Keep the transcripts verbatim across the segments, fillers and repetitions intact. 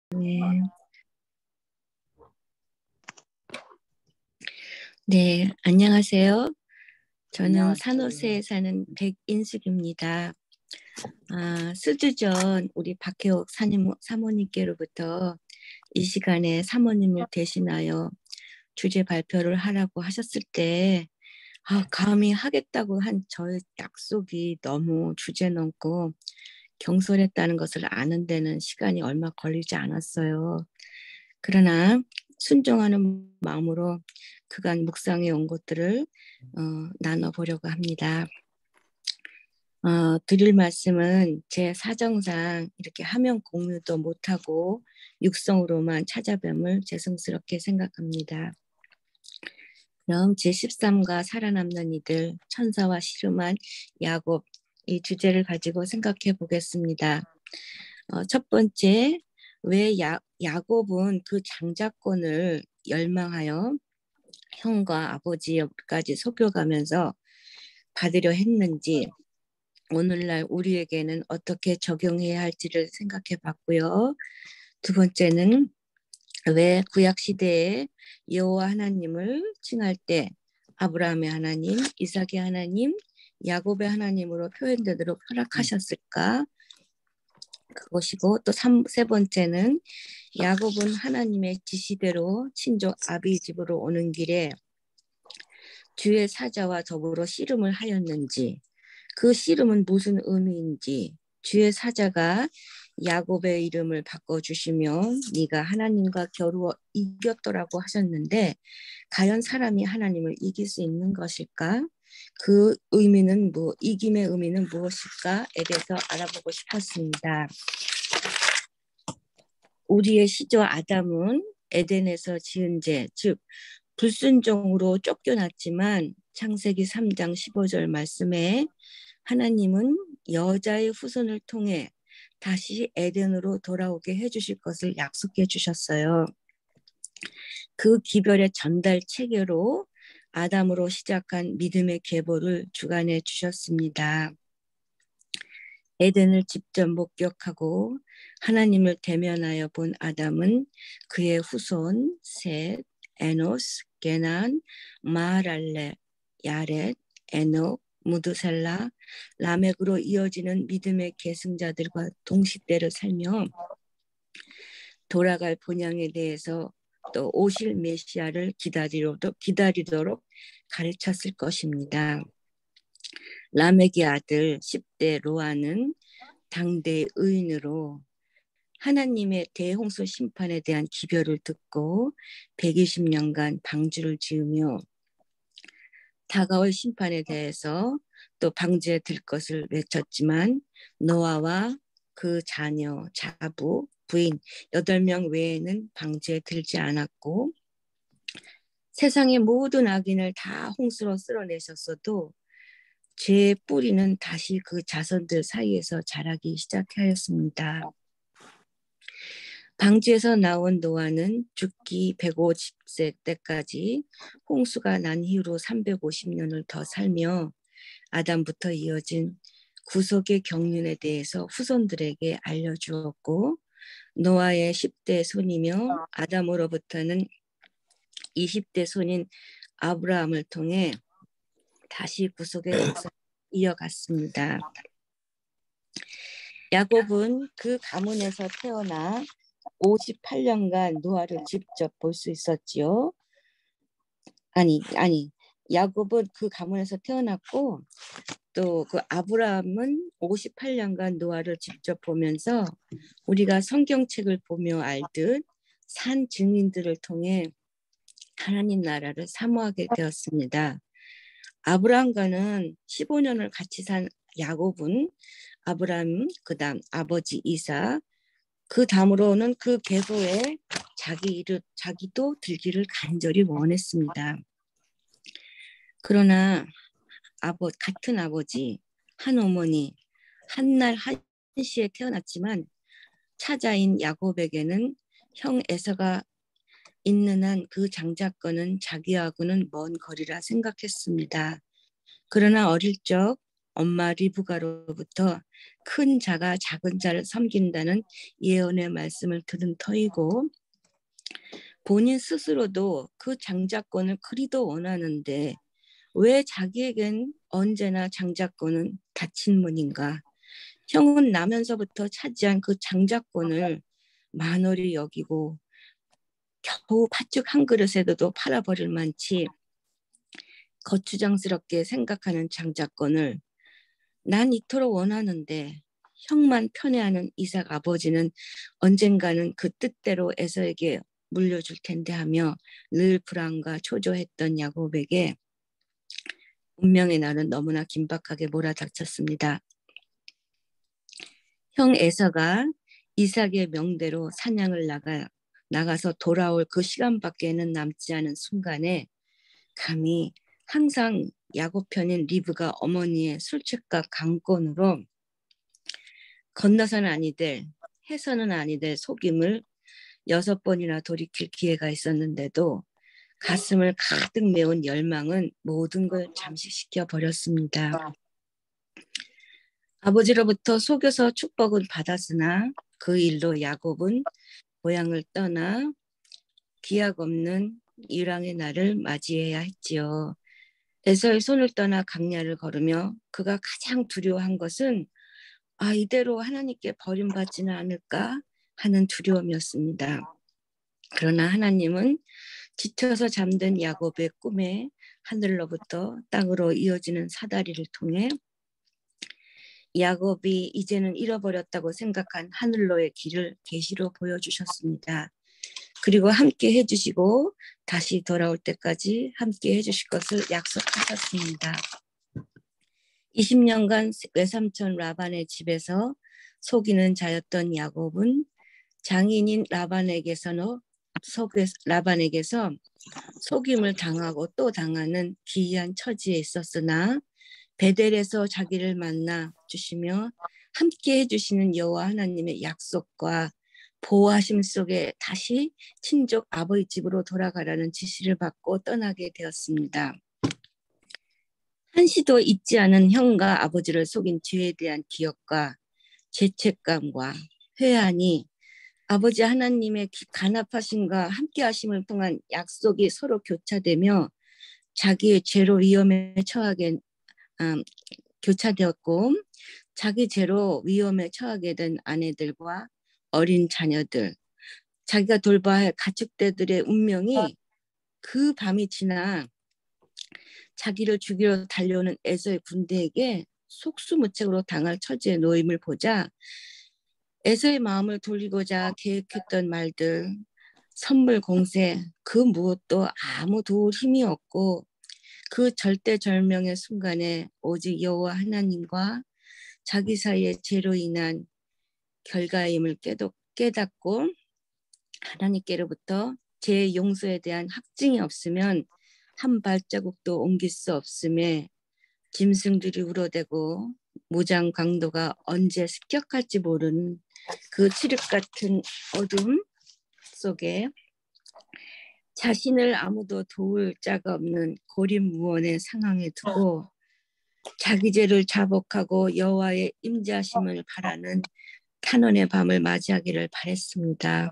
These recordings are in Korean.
네. 네, 안녕하세요. 저는 안녕하세요. 산호세에 사는 백인숙입니다. 아, 수주 전 우리 박혜옥 사님, 사모님께로부터 이 시간에 사모님을 대신하여 주제 발표를 하라고 하셨을 때, 아, 감히 하겠다고 한 저의 약속이 너무 주제넘고 경솔했다는 것을 아는 데는 시간이 얼마 걸리지 않았어요. 그러나 순종하는 마음으로 그간 묵상해 온 것들을 어, 나눠보려고 합니다. 어, 드릴 말씀은 제 사정상 이렇게 화면 공유도 못하고 육성으로만 찾아뵐을 죄송스럽게 생각합니다. 그럼 제십삼과 살아남는 이들, 천사와 씨름한 야곱, 이 주제를 가지고 생각해 보겠습니다. 어, 첫 번째, 왜 야, 야곱은 그 장자권을 열망하여 형과 아버지까지 속여가면서 받으려 했는지 오늘날 우리에게는 어떻게 적용해야 할지를 생각해 봤고요. 두 번째는 왜 구약시대에 여호와 하나님을 칭할 때 아브라함의 하나님, 이삭의 하나님, 야곱의 하나님으로 표현되도록 허락하셨을까? 그것이고 또 세 번째는 야곱은 하나님의 지시대로 친족 아비 집으로 오는 길에 주의 사자와 더불어 씨름을 하였는지 그 씨름은 무슨 의미인지 주의 사자가 야곱의 이름을 바꿔주시며 네가 하나님과 겨루어 이겼더라고 하셨는데 과연 사람이 하나님을 이길 수 있는 것일까? 그 의미는 뭐 이김의 의미는 무엇일까에 대해서 알아보고 싶었습니다. 우리의 시조 아담은 에덴에서 지은 죄, 즉 불순종으로 쫓겨났지만 창세기 삼 장 십오 절 말씀에 하나님은 여자의 후손을 통해 다시 에덴으로 돌아오게 해주실 것을 약속해 주셨어요. 그 기별의 전달 체계로 아담으로 시작한 믿음의 계보를 주관해 주셨습니다. 에덴을 직접 목격하고 하나님을 대면하여 본 아담은 그의 후손 셋, 에노스, 게난, 마할랄레, 야렛, 에녹, 무드셀라, 라멕으로 이어지는 믿음의 계승자들과 동시대를 살며 돌아갈 본향에 대해서 또 오실 메시아를 기다리도록, 기다리도록 가르쳤을 것입니다. 라멕의 아들 십 대 로아는 당대의 의인으로 하나님의 대홍수 심판에 대한 기별을 듣고 백이십 년간 방주를 지으며 다가올 심판에 대해서 또 방주에 들 것을 외쳤지만 노아와 그 자녀, 자부, 부인 여덟 명 외에는 방주에 들지 않았고 세상의 모든 악인을 다 홍수로 쓸어내셨어도 죄의 뿌리는 다시 그 자손들 사이에서 자라기 시작하였습니다. 방주에서 나온 노아는 죽기 백오십 세 때까지 홍수가 난 이후로 삼백오십 년을 더 살며 아담부터 이어진 구속의 경륜에 대해서 후손들에게 알려주었고 노아의 십 대 손이며 아담으로부터는 이십 대 손인 아브라함을 통해 다시 구속의 역사를 이어갔습니다. 야곱은 그 가문에서 태어나 오십팔 년간 노아를 직접 볼 수 있었지요. 아니, 아니, 야곱은 그 가문에서 태어났고 또 그 아브라함은 오십팔 년간 노아를 직접 보면서 우리가 성경책을 보며 알듯 산 증인들을 통해 하나님 나라를 사모하게 되었습니다. 아브라함과는 십오 년을 같이 산 야곱은 아브라함, 그 다음 아버지 이삭, 그 다음으로는 그 계보에 자기 이르, 자기도 들기를 간절히 원했습니다. 그러나 아버, 같은 아버지, 한 어머니, 한날 한시에 태어났지만 차자인 야곱에게는 형 에서가 있는 한 그 장자권은 자기하고는 먼 거리라 생각했습니다. 그러나 어릴 적 엄마 리브가로부터 큰 자가 작은 자를 섬긴다는 예언의 말씀을 들은 터이고 본인 스스로도 그 장자권을 그리도 원하는데 왜 자기에겐 언제나 장자권은 닫힌 문인가? 형은 나면서부터 차지한 그 장자권을 만월히 여기고 겨우 팥죽 한 그릇에도 팔아버릴 만치 거추장스럽게 생각하는 장자권을 난 이토록 원하는데 형만 편애하는 이삭 아버지는 언젠가는 그 뜻대로 에서에게 물려줄 텐데 하며 늘 불안과 초조했던 야곱에게 운명의 날은 너무나 긴박하게 몰아닥쳤습니다. 형 에서가 이삭의 명대로 사냥을 나가, 나가서 돌아올 그 시간밖에는 남지 않은 순간에 감히 항상 야곱 편인 리브가 어머니의 술책과 강권으로 건너서는 아니 될, 해서는 아니 될 속임을 여섯 번이나 돌이킬 기회가 있었는데도 가슴을 가득 메운 열망은 모든 걸 잠식시켜 버렸습니다. 아버지로부터 속여서 축복은 받았으나 그 일로 야곱은 고향을 떠나 기약 없는 일왕의 날을 맞이해야 했지요. 에서의 손을 떠나 강야를 걸으며 그가 가장 두려워한 것은 아 이대로 하나님께 버림받지는 않을까 하는 두려움이었습니다. 그러나 하나님은 지쳐서 잠든 야곱의 꿈에 하늘로부터 땅으로 이어지는 사다리를 통해 야곱이 이제는 잃어버렸다고 생각한 하늘로의 길을 계시로 보여주셨습니다. 그리고 함께 해주시고 다시 돌아올 때까지 함께 해주실 것을 약속하셨습니다. 이십 년간 외삼촌 라반의 집에서 속이는 자였던 야곱은 장인인 라반에게서 라반에게서 속임을 당하고 또 당하는 기이한 처지에 있었으나 베델에서 자기를 만나 주시며 함께 해주시는 여호와 하나님의 약속과 보호하심 속에 다시 친족 아버지 집으로 돌아가라는 지시를 받고 떠나게 되었습니다. 한시도 잊지 않은 형과 아버지를 속인 죄에 대한 기억과 죄책감과 회한이 아버지 하나님의 간합하심과 함께하심을 통한 약속이 서로 교차되며 자기의 죄로 위험에 처하게 음, 교차되었고 자기 죄로 위험에 처하게 된 아내들과 어린 자녀들, 자기가 돌봐야 할 가축대들의 운명이 그 밤이 지나 자기를 죽이러 달려오는 에서의 군대에게 속수무책으로 당할 처지의 놓임을 보자 에서의 마음을 돌리고자 계획했던 말들, 선물 공세, 그 무엇도 아무 도울 힘이 없고 그 절대절명의 순간에 오직 여호와 하나님과 자기 사이의 죄로 인한 결과임을 깨닫고 하나님께로부터 죄의 용서에 대한 확증이 없으면 한 발자국도 옮길 수 없음에 짐승들이 울어대고 무장 강도가 언제 습격할지 모르는 그 칠흑 같은 어둠 속에 자신을 아무도 도울 자가 없는 고립무원의 상황에 두고 자기 죄를 자복하고 여호와의 임재하심을 바라는 탄원의 밤을 맞이하기를 바랬습니다.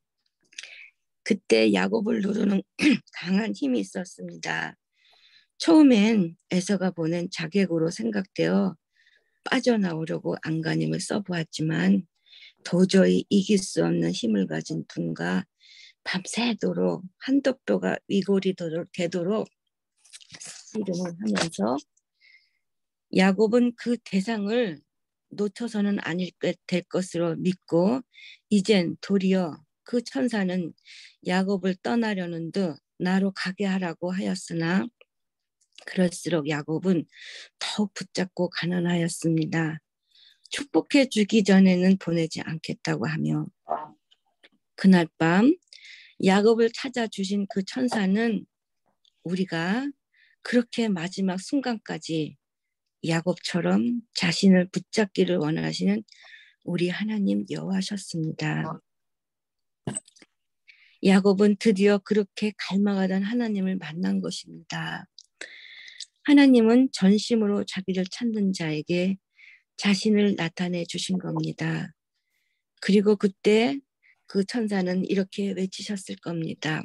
그때 야곱을 누르는 강한 힘이 있었습니다. 처음엔 에서가 보낸 자객으로 생각되어 빠져나오려고 안간힘을 써보았지만 도저히 이길 수 없는 힘을 가진 분과 밤새도록 한독도가 위골이 되도록 씨름을 하면서 야곱은 그 대상을 놓쳐서는 아닐 될 것으로 믿고 이젠 도리어 그 천사는 야곱을 떠나려는 듯 나로 가게 하라고 하였으나 그럴수록 야곱은 더욱 붙잡고 가난하였습니다. 축복해 주기 전에는 보내지 않겠다고 하며 그날 밤 야곱을 찾아주신 그 천사는 우리가 그렇게 마지막 순간까지 야곱처럼 자신을 붙잡기를 원하시는 우리 하나님 여호와셨습니다. 야곱은 드디어 그렇게 갈망하던 하나님을 만난 것입니다. 하나님은 전심으로 자기를 찾는 자에게 자신을 나타내 주신 겁니다. 그리고 그때 그 천사는 이렇게 외치셨을 겁니다.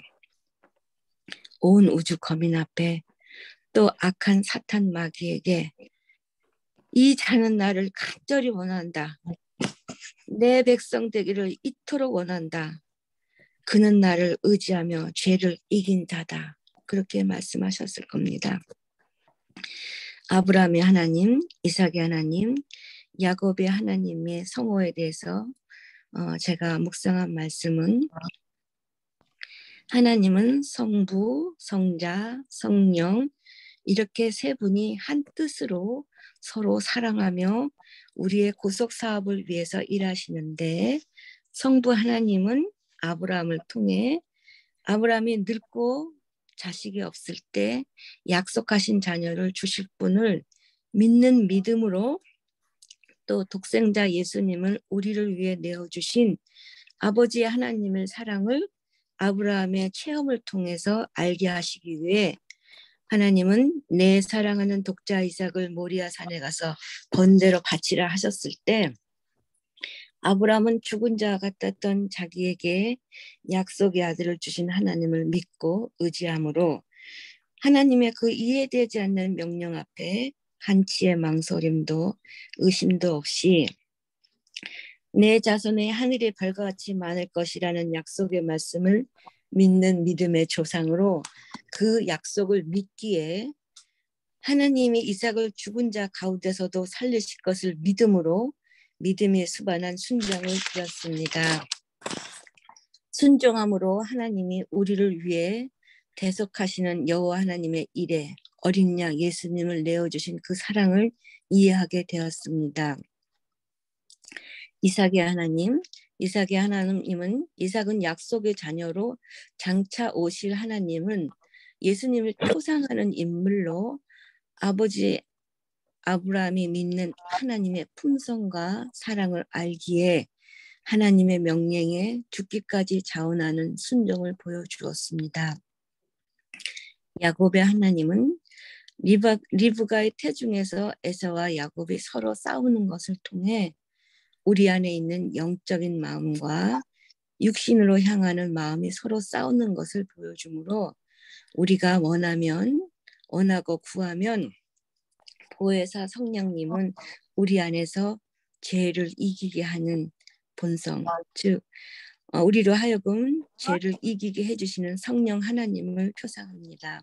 온 우주 거민 앞에 또 악한 사탄 마귀에게 이 자는 나를 간절히 원한다. 내 백성 되기를 이토록 원한다. 그는 나를 의지하며 죄를 이긴 자다. 그렇게 말씀하셨을 겁니다. 아브라함의 하나님, 이삭의 하나님, 야곱의 하나님의 성호에 대해서 어, 제가 묵상한 말씀은 하나님은 성부, 성자, 성령 이렇게 세 분이 한 뜻으로 서로 사랑하며 우리의 구속 사업을 위해서 일하시는데 성부 하나님은 아브라함을 통해 아브라함이 늙고 자식이 없을 때 약속하신 자녀를 주실 분을 믿는 믿음으로 또 독생자 예수님을 우리를 위해 내어주신 아버지 하나님의 사랑을 아브라함의 체험을 통해서 알게 하시기 위해 하나님은 내 사랑하는 독자 이삭을 모리아 산에 가서 번제로 바치라 하셨을 때 아브라함은 죽은 자 같았던 자기에게 약속의 아들을 주신 하나님을 믿고 의지함으로 하나님의 그 이해되지 않는 명령 앞에 한치의 망설임도 의심도 없이 내 자손의 하늘의 별과 같이 많을 것이라는 약속의 말씀을 믿는 믿음의 조상으로 그 약속을 믿기에 하나님이 이삭을 죽은 자 가운데서도 살리실 것을 믿음으로 믿음에 수반한 순종을 드렸습니다. 순종함으로 하나님이 우리를 위해 대속하시는 여호와 하나님의 일에 어린 양 예수님을 내어주신 그 사랑을 이해하게 되었습니다. 이삭의 하나님, 이삭의 하나님은 이삭은 약속의 자녀로 장차 오실 하나님은 예수님을 표상하는 인물로 아버지 아브라함이 믿는 하나님의 품성과 사랑을 알기에 하나님의 명령에 죽기까지 자원하는 순종을 보여주었습니다. 야곱의 하나님은 리바, 리브가의 태중에서 에서와 야곱이 서로 싸우는 것을 통해 우리 안에 있는 영적인 마음과 육신으로 향하는 마음이 서로 싸우는 것을 보여주므로 우리가 원하면 원하고 구하면 보혜사 성령님은 우리 안에서 죄를 이기게 하는 본성, 즉 우리로 하여금 죄를 이기게 해주시는 성령 하나님을 표상합니다.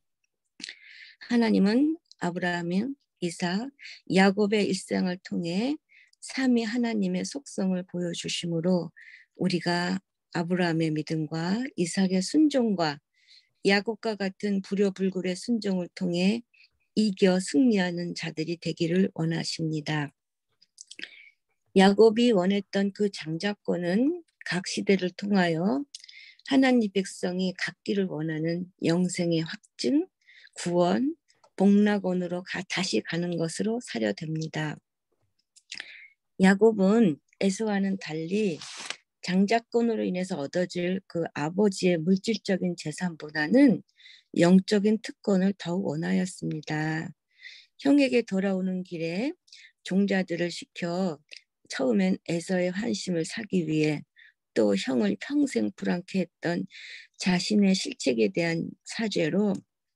하나님은 아브라함, 이삭, 야곱의 일생을 통해 삼위 하나님의 속성을 보여주심으로 우리가 아브라함의 믿음과 이삭의 순종과 야곱과 같은 불효불굴의 순종을 통해 이겨 승리하는 자들이 되기를 원하십니다. 야곱이 원했던 그 장자권은 각 시대를 통하여 하나님 백성이 갖기를 원하는 영생의 확증, 구원, 복락원으로 가, 다시 가는 것으로 사려됩니다. 야곱은 에서와는 달리 장자권으로 인해서 얻어질 그 아버지의 물질적인 재산보다는 영적인 특권을 더욱 원하였습니다. 형에게 돌아오는 길에 종자들을 시켜 처음엔 에서의 환심을 사기 위해 또 형을 평생 불안케 했던 자신의 실책에 대한 사죄로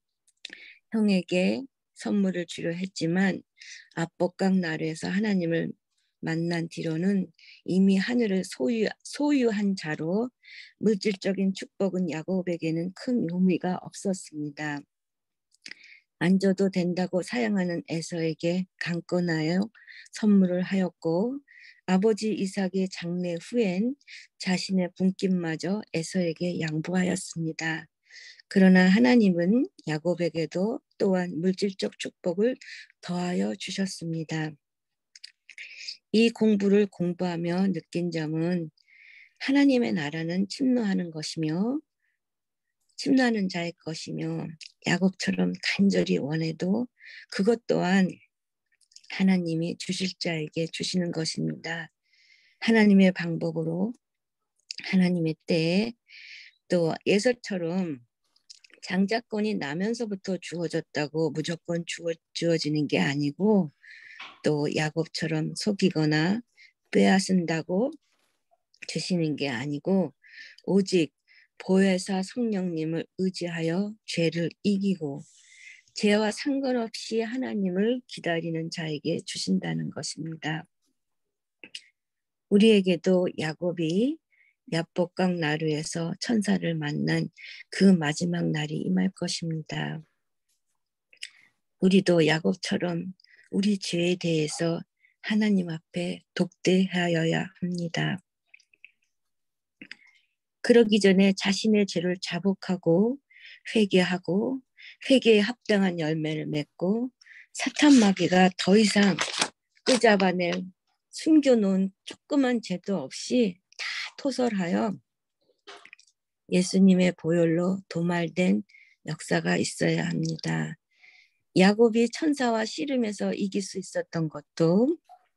형에게 선물을 주려 했지만 압복강 나루에서 하나님을 만난 뒤로는 이미 하늘을 소유, 소유한 자로 물질적인 축복은 야곱에게는 큰 의미가 없었습니다. 안 줘도 된다고 사양하는 에서에게 강권하여 선물을 하였고 아버지 이삭의 장례 후엔 자신의 분깃마저 에서에게 양보하였습니다. 그러나 하나님은 야곱에게도 또한 물질적 축복을 더하여 주셨습니다. 이 공부를 공부하며 느낀 점은 하나님의 나라는 침노하는 것이며 침노하는 자의 것이며 야곱처럼 간절히 원해도 그것 또한 하나님이 주실 자에게 주시는 것입니다. 하나님의 방법으로 하나님의 때에 또 예서처럼 장자권이 나면서부터 주어졌다고 무조건 주어, 주어지는 게 아니고 또 야곱처럼 속이거나 빼앗은다고 주시는 게 아니고 오직 보혜사 성령님을 의지하여 죄를 이기고 죄와 상관없이 하나님을 기다리는 자에게 주신다는 것입니다. 우리에게도 야곱이 야복강 나루에서 천사를 만난 그 마지막 날이 임할 것입니다. 우리도 야곱처럼 우리 죄에 대해서 하나님 앞에 독대하여야 합니다. 그러기 전에 자신의 죄를 자복하고 회개하고 회개에 합당한 열매를 맺고 사탄 마귀가 더 이상 끄잡아낼 숨겨놓은 조그만 죄도 없이 다 토설하여 예수님의 보혈로 도말된 역사가 있어야 합니다. 야곱이 천사와 씨름해서 이길 수 있었던 것도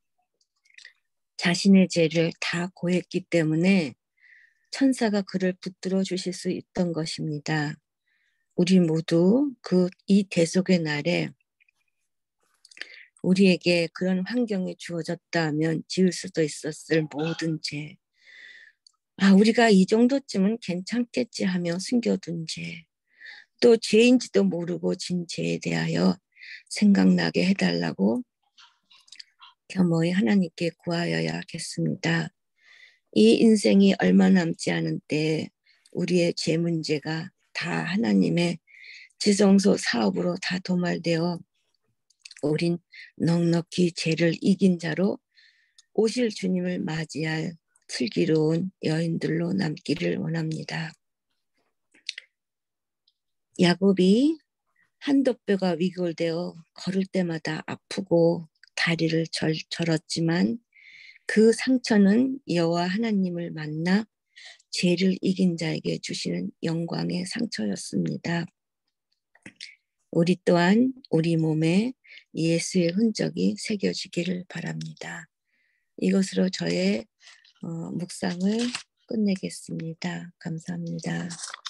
자신의 죄를 다 고했기 때문에 천사가 그를 붙들어 주실 수 있던 것입니다. 우리 모두 그 이 대속의 날에 우리에게 그런 환경이 주어졌다 하면 지을 수도 있었을 모든 죄, 아 우리가 이 정도쯤은 괜찮겠지 하며 숨겨둔 죄, 또 죄인지도 모르고 진 죄에 대하여 생각나게 해달라고 겸허히 하나님께 구하여야 하겠습니다. 이 인생이 얼마 남지 않은 때 우리의 죄 문제가 다 하나님의 지성소 사업으로 다 도말되어 우린 넉넉히 죄를 이긴 자로 오실 주님을 맞이할 슬기로운 여인들로 남기를 원합니다. 야곱이 한도 뼈가 위골되어 걸을 때마다 아프고 다리를 절, 절었지만 그 상처는 여호와 하나님을 만나 죄를 이긴 자에게 주시는 영광의 상처였습니다. 우리 또한 우리 몸에 예수의 흔적이 새겨지기를 바랍니다. 이것으로 저의 어, 묵상을 끝내겠습니다. 감사합니다.